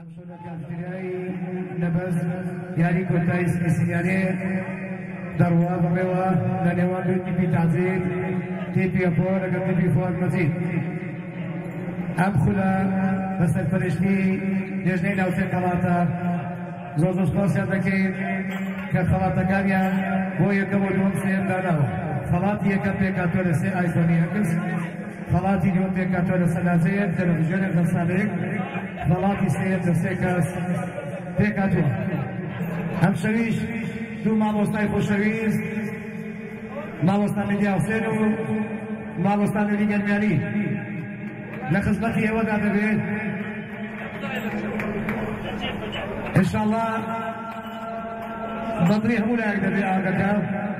همشون کافیایی نبز یاری کوتای سیاسی در واقع میوه ننوان دو تیپی تعزیل تیپی افور اگر تیپی فور مزید ام خدا بس الفرشتي يجنين او سي خلاطة زوزو سباس يدكي كخلاطة كاميا هو يكبو دون سيم دانو خلاطي يكب بيكاتور سي ايزوني اكس خلاطي دون بيكاتور سلازير تلفزيون الخصاليك خلاطي سيم تسيكاس بيكاتور هم شويش دو ماموستاي خوشويز ماموستا ميديا حسينو ماموستا نولي جرمياني لخدمتي وضع ببيت ان شاء الله بطريح اولى اقدر بأعقدها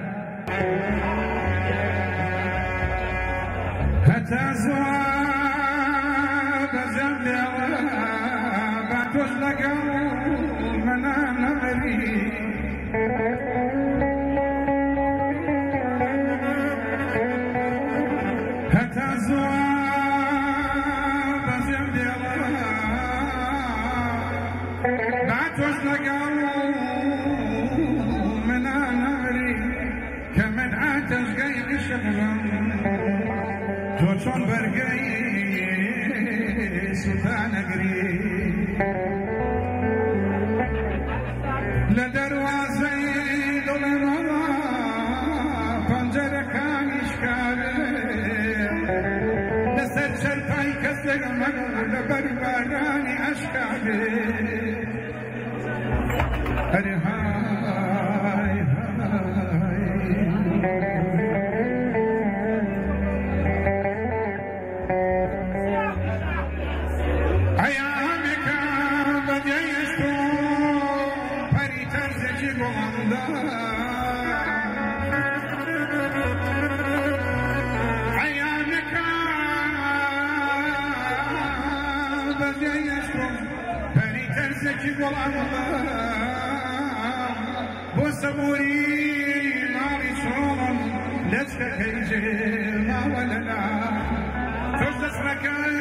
حتى زواب زملي بعتوش لقوا من نمري حتى زواب من نمري كمن عاتش قايل الشغلة توشون برقاي سلطان اقري لدروازي دولنا پنجره كان اشكالي لسر شرفاي كسر مقول لبرباراني اشكالي هاي هاي ايامك بديشتو بري ترزجي بغندا ايامك بديشتو بري ترزجي بغندا بصبوري ناري صوم لسه كيجي ما ولا لا تجلس مكان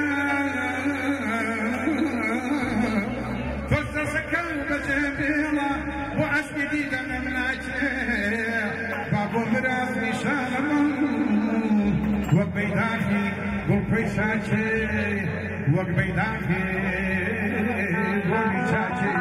تجلس مكان بجبيلة وعش جديدة من ناجح بابو براس نشان من وبيداكي وبيشاكي وبيداكي وبيشاكي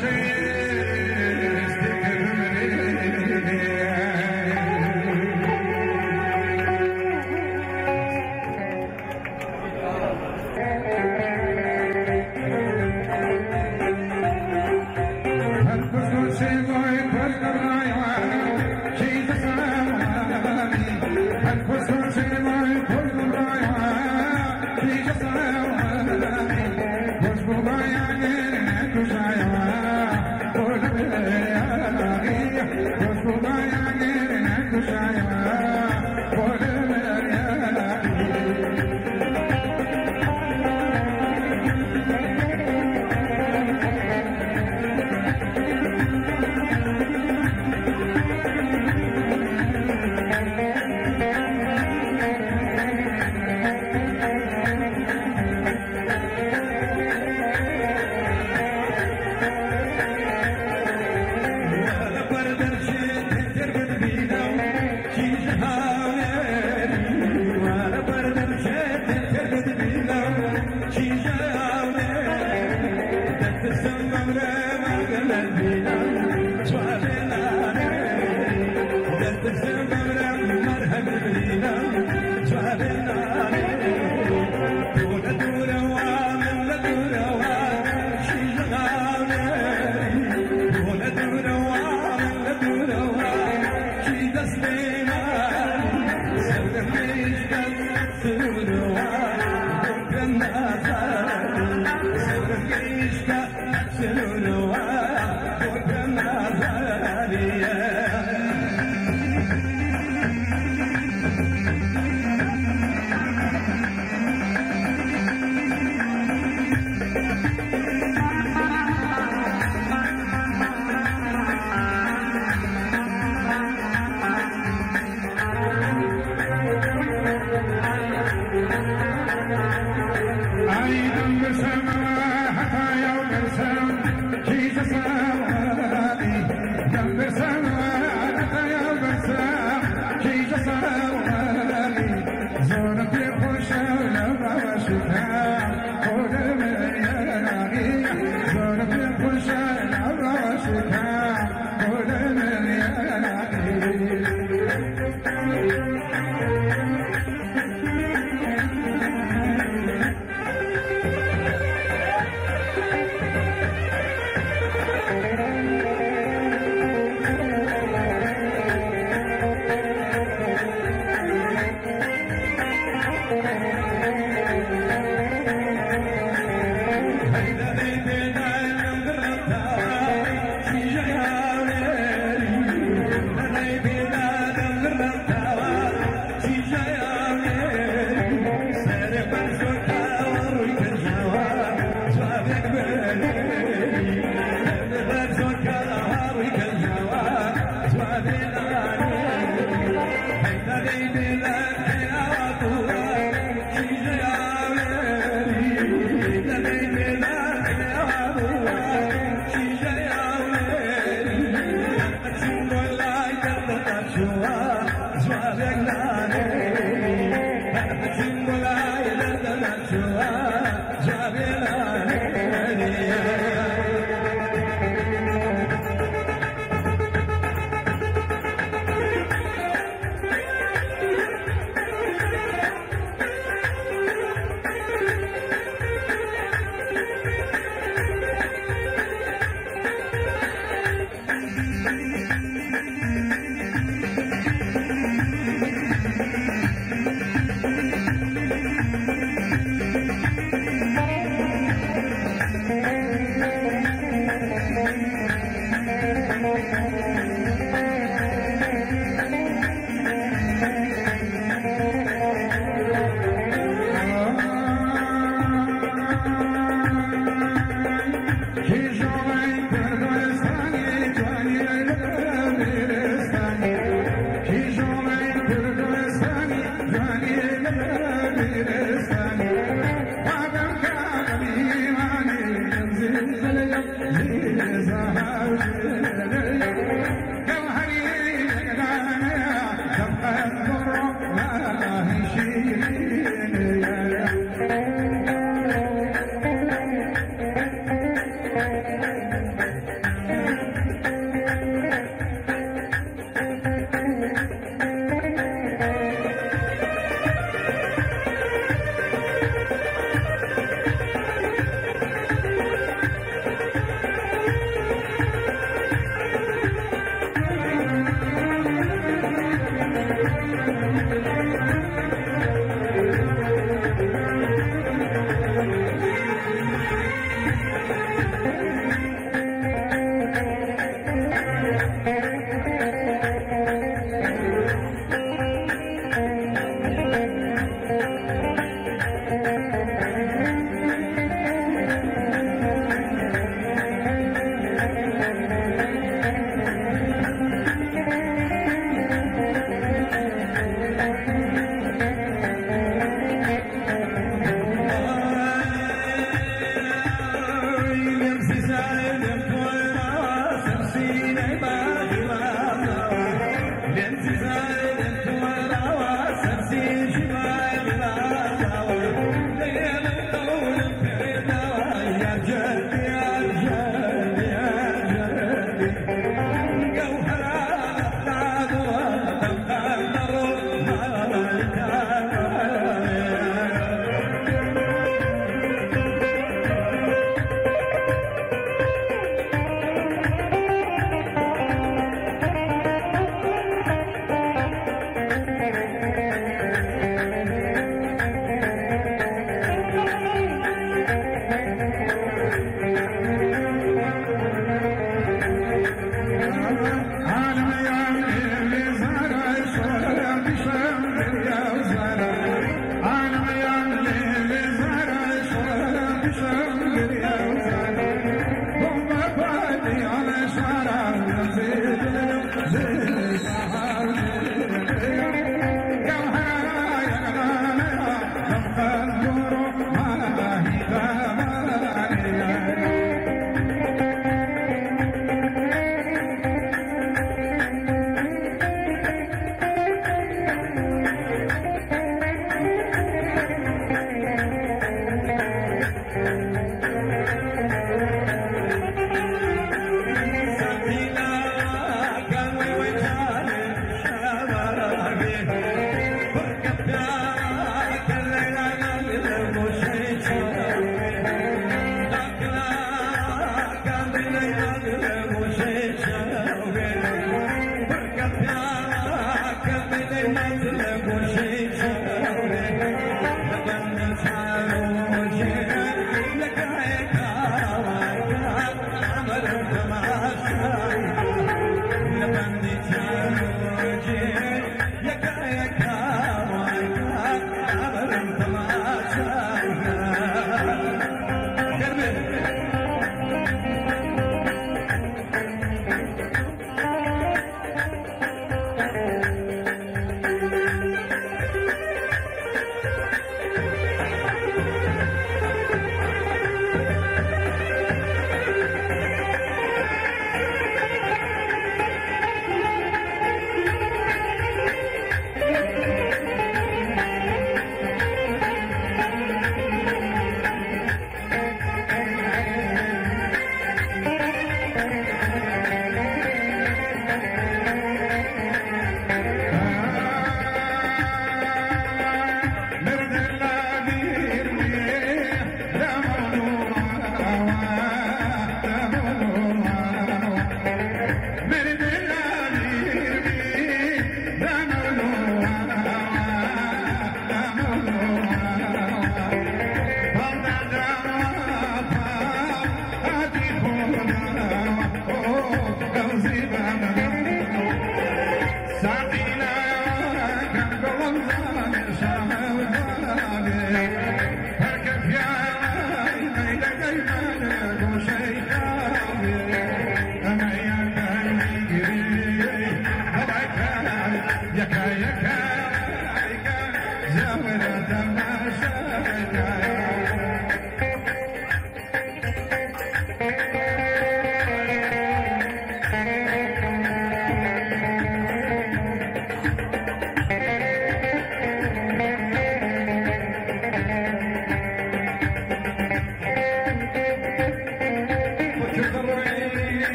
Thank you.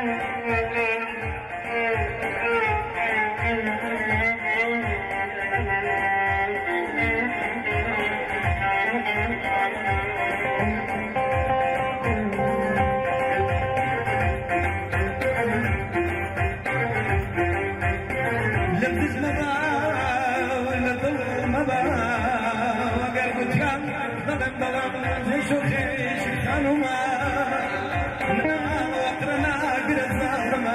شوخي شخانوما وقرنا قرزا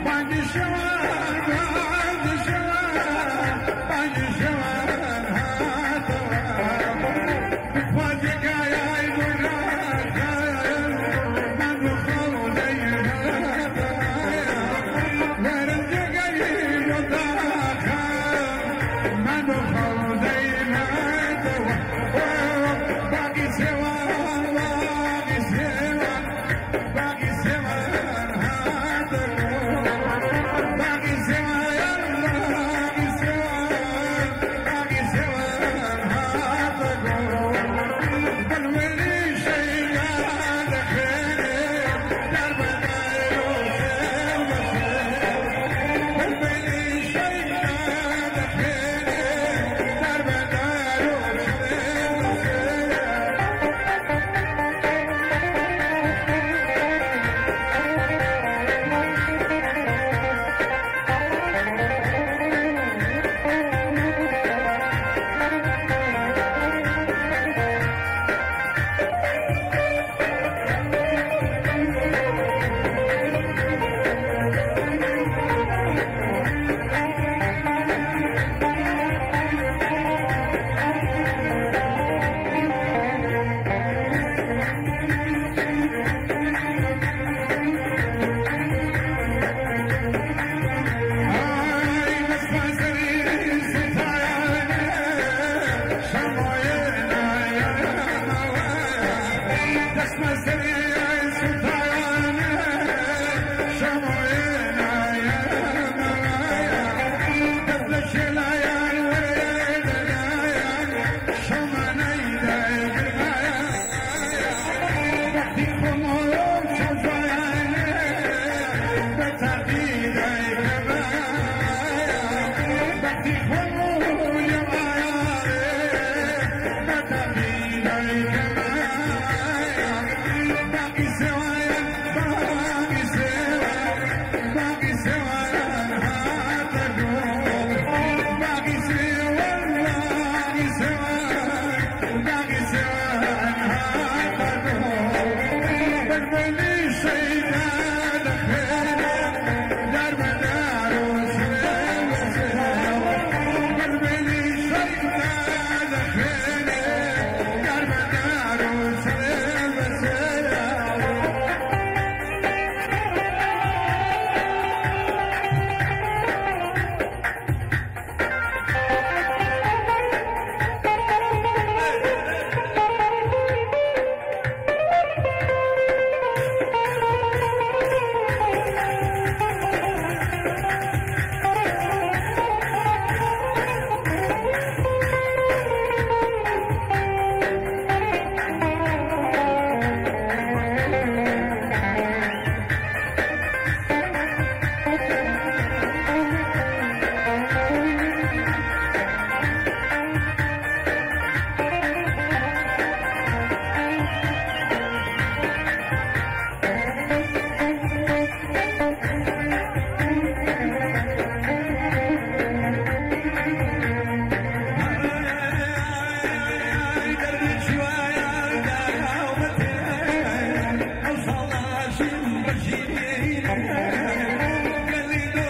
Gel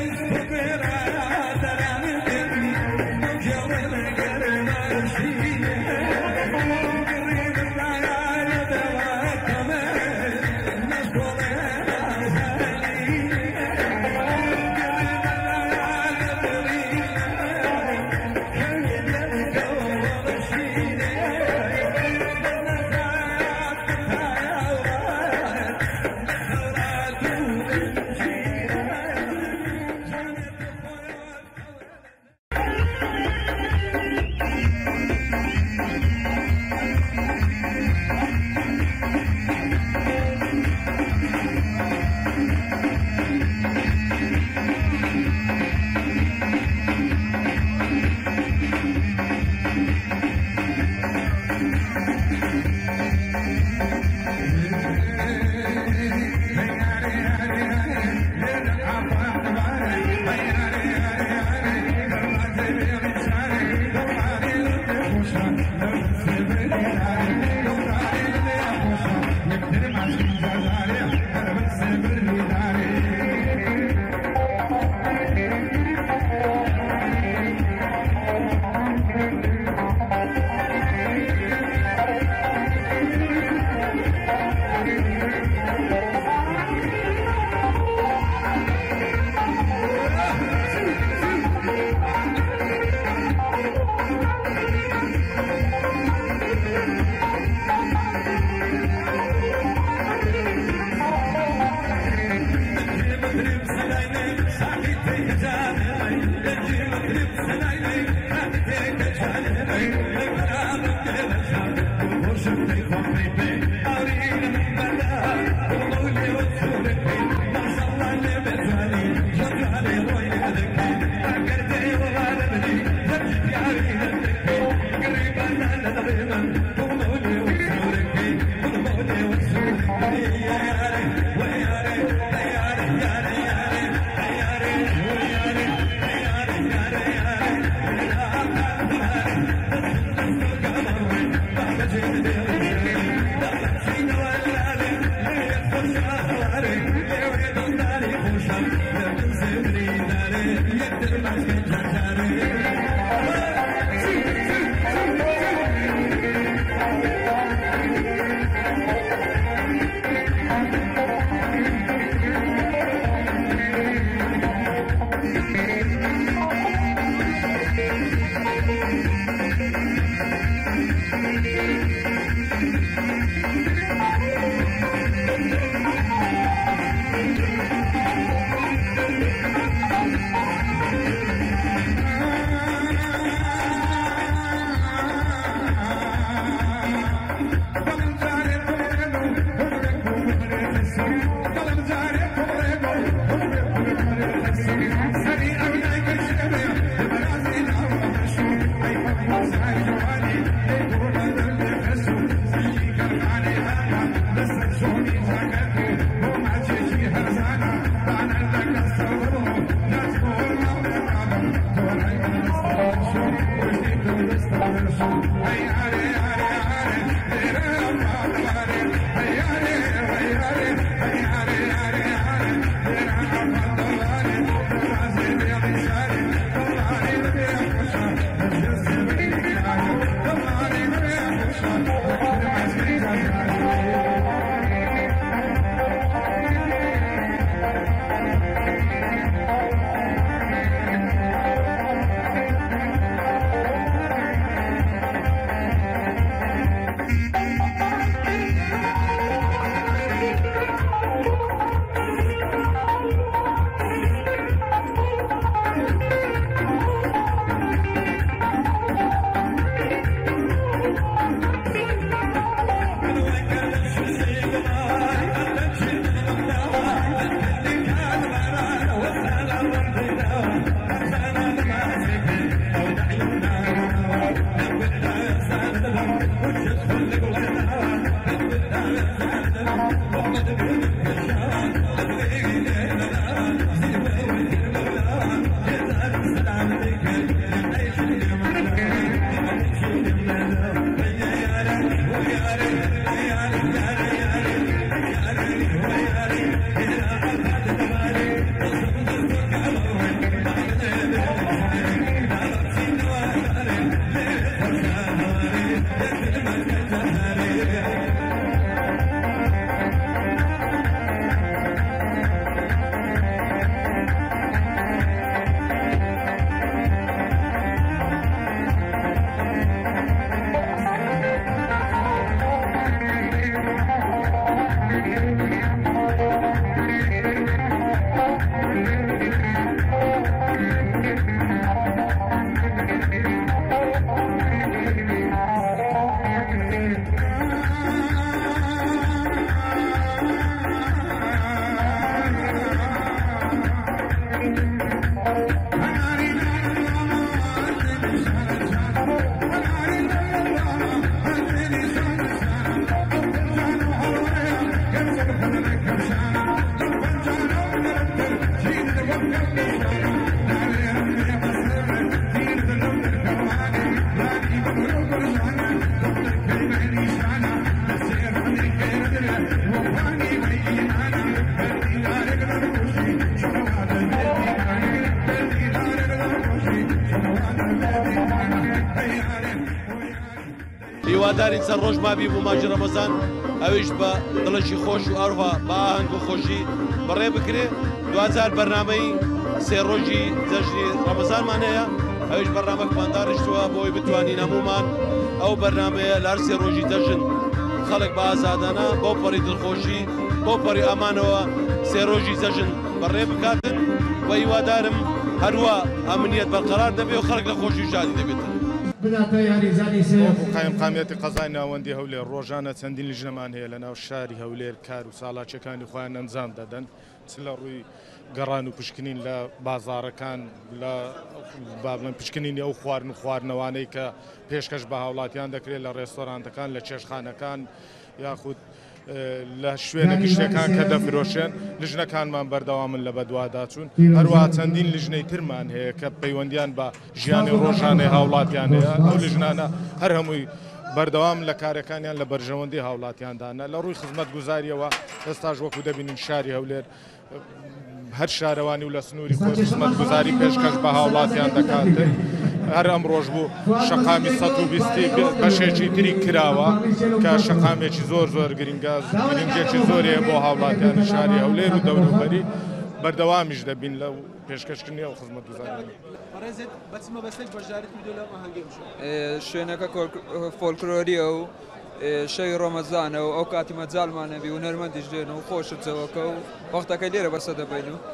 هیواداری چەند ڕۆژ مابی بوو ماژی ڕەمەزان ئەویش بە دڵێکی خۆش و ئەروها بە ئاهەنگ و خۆشی بەڕێ بکرێ. دوجار بەرنامەی سێ ڕۆژی جەژنی ڕەمەزانمان هەیە، ئەویش بەرنامەکمانداڕشتووە بۆی بتوانین هەمومان ئەو بەرنامەیە لە هەر سێ ڕۆژی جەژن خەڵک بە ئازادانە بۆ پەڕی دڵخۆشی بۆ پەڕی ئەمانەوە سێ ڕۆژی جەژن بەڕێ بکاتن و هیوادارم هەروە ئەمنیەت بەرقەرار دەبێت و خەڵک لە خۆشی و شادی دەبێتن. قایمقامیەتی قەزای ناوەندی هەولێر ڕۆژانە چەندین لیژنەمان هەیە لە ناو شاری هەولێر کار و ساڵاچەکانی خۆیان ئەنجام دەدەن، چ لە ڕووی گەڕان و پشکنین لە بازارەکان لە بابڵێن پشکنینی ئەو خواردن و خواردنەوانەی کە پێشکەش بە هاوڵاتیان دەکرێت لە ڕێستۆرانتەکان لە چێشخانەکان یاخود لە شوێنە گشتەکان کە دەفرۆشێن لیژنەکانمان بەردەوامن لە بەدواداچوون هەروە چەندین لیژنەی ترمان هەیە کە پەیوەندیان بە ژیانی ڕۆژانەی هاوڵاتیان هەیە ئەو لیژنانە هەر هەمووی بەردەوام لە کارەکانیان لە بەرژەوەندی هاوڵاتیاندانە لە ڕووی خزمەت گوزاریەوە ئێستاش وەکو دەبینین شاری هەولێر هەر شارەوانی و لە سنووری خۆی خزمەت گوزاری پێشکەش بە هاوڵاتیان دەکاتن هەر ئەم ڕۆژ بوو شەقامی 120 بەشێکی تری کراوە کە شەقامێکی زۆر گرنگێکی زۆرێ بۆ هاوڵاتیانی شاری هەولێر و دەوروبەری بەردەوامیش دەبین لەو پێشکەشکردنی ئەو خزمەت گوزاری شوێنەکە فۆلکلۆریە و شەوی ڕۆمەزانە و ئەو کاتی مەجاڵمانەبی و نەرمەندیش دێن و خۆشتەوەکە و وەختەکە لێرە بەسە دەبین و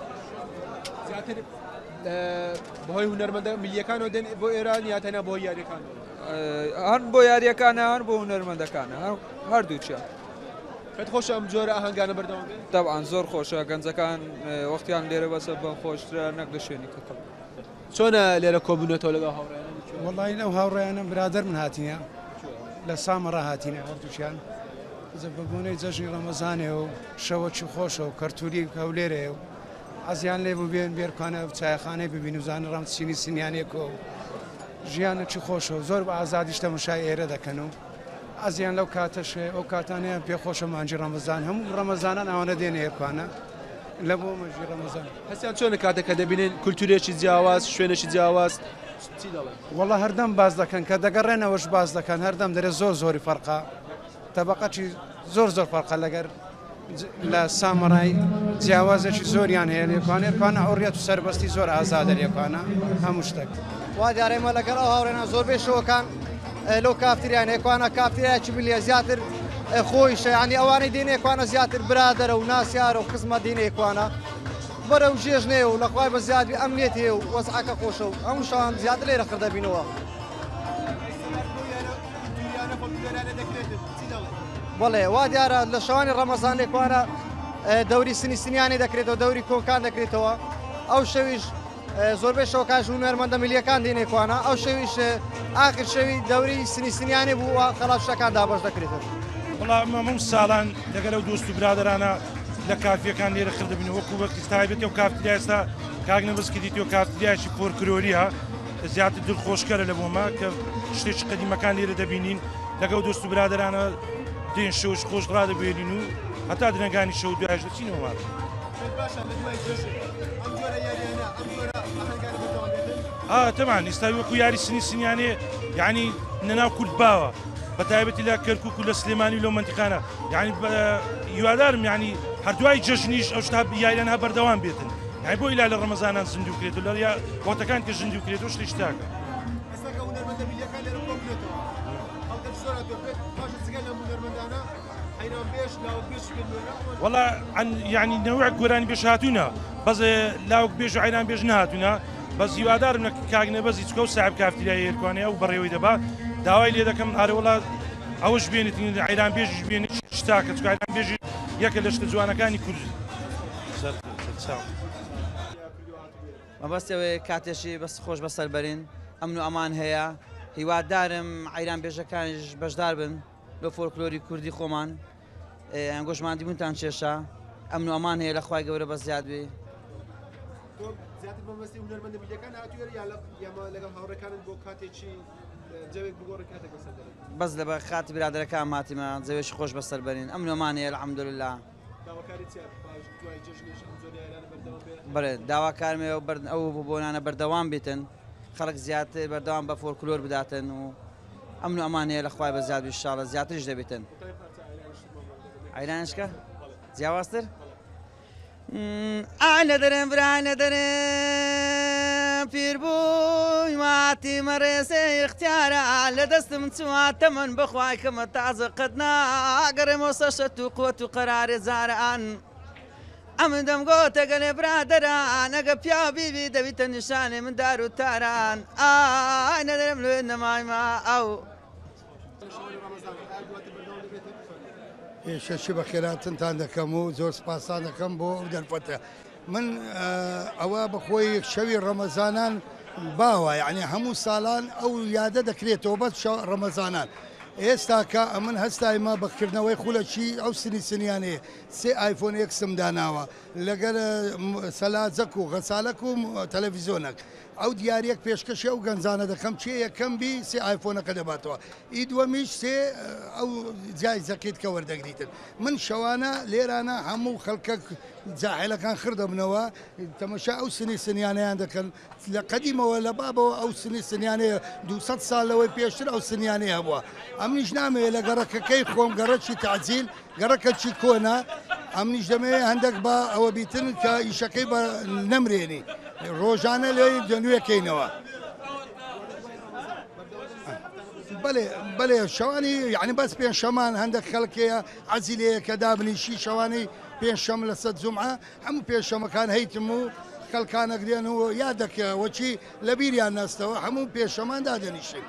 بەهۆی هونەرمەندە میلیەکانەوە دێن بۆ ئێران یا تەنیا بۆ یاریەکان هەر بۆ یاریەکانە هەر بۆ هونەرمەندەکانە هەردووچیان پێت خۆشە ئەم جۆرە ئاهەنگانە بەردەوام بێت طبعاً زۆر خۆشە گەنجەکان وەختیان لێرە بەسە بە خۆشترە نەک لە شوێنی کەکەڵ چۆنە لێرە کۆبوونەتەوە لەگەڵ هاوڕێیان وەڵی لەو هاوڕێیانە برادر من هاتینە لە سامەڕە هاتینە هەردووچیان بەبوونەی جەژنی ڕەمەزانێ و شەوەکی خۆشە و کەرتوری هەولێرێ و ئازیان لێ ببێن بێرکانە و چایخانەی ببین و زانە ڕەمچینی سنیانێکۆ و ژیانەکی خۆشە و زۆر بە ئازادیش تەماشای ئێرە دەکەن و ئازیان لەو کاتەشێ ئەو کاتانیان پێخۆشە مانجی ڕەمەزان هەموو ڕەمەزانان ئەوانە دێنە ئێرکانە لە بۆ مەژی ڕەمەزان هەستیان چۆنە کاتێککە دەبینێن کولتورێکی جیاواز شوێنێکی جیاواز وەڵە هەردەم باز دەکەن کە دەگەڕێنەوەش باز دەکەن هەردەم دەرێت زۆری فەرقا تەبەقەتی زۆر فەرقە لەگەر لە سامەڕای جیاوازێکی زۆریان هەیە لێکوانێکوانە ئەوڕێت و سەربەستی زۆر ئازادە لێکوانە هەموو شتێک وا دیارێمە لەگەڵ ئەو هاوڕێنە زۆربەی شەوەکان لەو کافتریان هێکوانە کافتریایکی بلیە زیاتر خۆیشە ینی ئەوانەی دینێکوانە زیاتر برادەرە و ناسیارە و خزمەت دینێکوانە بەرە و ژێژنێ و لەخوای بە زیادی ئەمنێت هەیە و وەزعەکە خۆشە و هەموو شەوان زیاتر لێرە خردەبینەوە بەڵێ وا دیارە لە شەوانی ڕەمەزان لێکوانە دەوری سنیانی دەکرێتەوە دەوری کۆنکان دەکرێتەوە ئەو شەویش زۆربەی شەوکاش و هونەرمەندە میلیەکان دێنێکوانە ئەو شەویش ئاخر شەوی دەوری سنیانی بووە خەڵاتشەکان دابەش دەکرێتەوە وڵام هەموو ساڵان لەگەڵ ئەو دۆست و برادرانە لە کافیەکان لێرە خردەبین وەکو وەختی تایبەتی و کافتریا ئێستا کاگنە بەسکردیتەوە کافتریایکی فۆلکلۆریە زیاتر دڵخۆشکەرە لە بۆمە کە شتێکی قەدیمەکان لێرە دەبینین لەگەڵ دۆست و برادرانە دێن شەوش خۆش ڕادەبێنین و هەتا درەنگانی شەو دوایش دەچینەوە تەمان ئێستا وەکو یاری سنیانێ یعنی نەناو کورد باوە بە تایبەتی لە کەرکووک و لە سلێمانی و لەو منتیقانە یعنی هیوادارم یعنی هەردوای جەژنیش ئەو شتا یاریانها بەردەوام بێتن یعنی بۆ ئیلا لە ڕەمەزانان زیندوو کرێت و لە وەختەکان کە زیندوو کرێت و شتێک تاکە وەڵا یعنی نەوەک گۆرانی بێش هاتوونە بەس لاوک بێژ و عینان بێژ نهاتوونە بەس هیوادارم لە کاگنە بەزی چکە و ساحب کافتریای ئێرکوانەیە و بەڕێوەی دەبا داوای لێ دەکەم ئارەوەڵا ئەوەش بێنێتین عیران بێژش بێنێت شتاکە چکە عیران بێژی یەکە لە شتە جوانەکانی کورد مەبەستەوەی کاتێکی بەس خۆش بەسەر بەرین ئەمن و ئەمان هەیە هیوادارم عیران بێژەکانیش بەشدار بن لە فۆلکلۆری کوردی خۆمان ئەنگۆژماندی بوونتان کێشە ئەمن و ئەمان هەیە لە خوای گەورە بەس زیاد بێ بەس لە بە خاتی برادەرەکان ماتیمە جەوێشی خۆش بەسەر بەرین ئەمن و ئەمان هەیە الحەمدولله بەڵێ داواکارمێ ئەو بۆنانە بەردەوام بێتن خەڵک زیاتر بەردەوام بە فۆلکلۆر بداتن و ئەمن و ئەمان هەیە لە خوای بە زیاد ئینشاڵڵا زیاتریش دەبێتن عیرانشکە جیاوازتر ئالە دەرێن برانە دەرێن پیربووی ماتی مەڕێسێ اختیارە لە دەستم چواتە من بخوای کەمە تازە قەت ناگەڕێمەوە سەشەت و قوت و قەرارێ زارەان ئەمن دەمگۆتە گەلێ برادەران ئەگە پیا بیبی دەبیتە نیشانێ من دار و تاران ئای نەدەرم لێ نەمایمە ئەو شەشی بە خێراتنتان دەکەم و زۆر سپاسان دەکەم بۆ ئەو دەرفەتە من ئەوە بەخۆی شەوی ڕەمەزانان باوە یعنی هەموو ساڵان ئەو یادە دەکرێتەوە بەس ڕەمەزانان ئێستا کە ئەمن هەستایمە بەکردنەوەی خولەکی ئەو سنیانەیە سێ ئایفۆن یەکسم داناوە لەگەر سەلاجەک و غەسالەک و تەلەڤیزۆنێک ئەو دیارەک پێشکەشی ئەو گەنجانە دەکەم چێ یەکەم بی سێ ئایفۆنەکە دەباتەوە ئی دووەمیش سێ ئەو جایزەکەیت کە وەردەگریتن من شەوانە لێرانە هەموو خەڵکە جاهلەکان خردەبنەوە تەمەشا ئەو سنیانیان دەکەن لە قەدیمەوە لە بابەوە ئەو سنیانەیە 200 ساڵ لەوەی پێشتر ئەو سنیانەیە هەبووە ئەمنیش نامەوێت لە گەڕەکەکەی خۆم گەڕەکی تعجیل گەڕەکەچی کۆنا ئەمنیش دەمەوێت هەندێک بە ئەوە بیتن کە ئیشەکەی بە نەمرێنی ڕۆژانە لێ دەنوێکەینەوە بەڵێ شەوانی یعنی بەس پێنج شەمان هەندێک خەڵکەیە عەزیلەیە کە دابنیشی شەوانی پێنج شەم لە سەد جومعە هەموو پێشەمەکان هەیتم و خەڵکانە گرێن و یاد دەکەوەچی لە بیریان نەستەوە هەموو پێشەمان دادەنیشن.